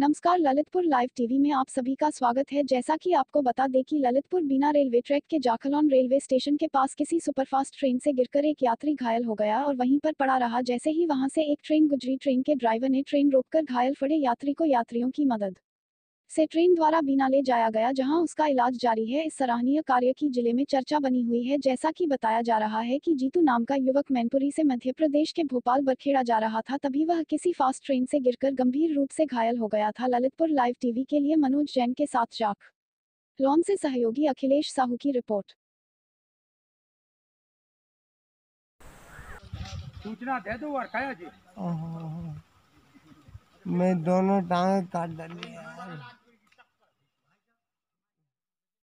नमस्कार, Lalitpur live TV में आप सभी का स्वागत है। जैसा कि आपको बता दें कि ललितपुर बीना रेलवे ट्रैक के जाखलौन रेलवे स्टेशन के पास किसी सुपरफास्ट ट्रेन से गिरकर एक यात्री घायल हो गया और वहीं पर पड़ा रहा। जैसे ही वहां से एक ट्रेन गुजरी, ट्रेन के ड्राइवर ने ट्रेन रोककर घायल पड़े यात्री को यात्रियों की मदद से ट्रेन द्वारा बीना ले जाया गया, जहां उसका इलाज जारी है। इस सराहनीय कार्य की जिले में चर्चा बनी हुई है। जैसा कि बताया जा रहा है कि जीतू नाम का युवक मैनपुरी से मध्य प्रदेश के भोपाल बरखेड़ा जा रहा था, तभी वह किसी फास्ट ट्रेन से गिरकर गंभीर रूप से घायल हो गया था। ललितपुर लाइव टीवी के लिए मनोज जैन के साथ जाखलौन से सहयोगी अखिलेश साहू की रिपोर्ट। सूचना दे दो और कहा जी। मैं दोनों टांग काट डाली यार।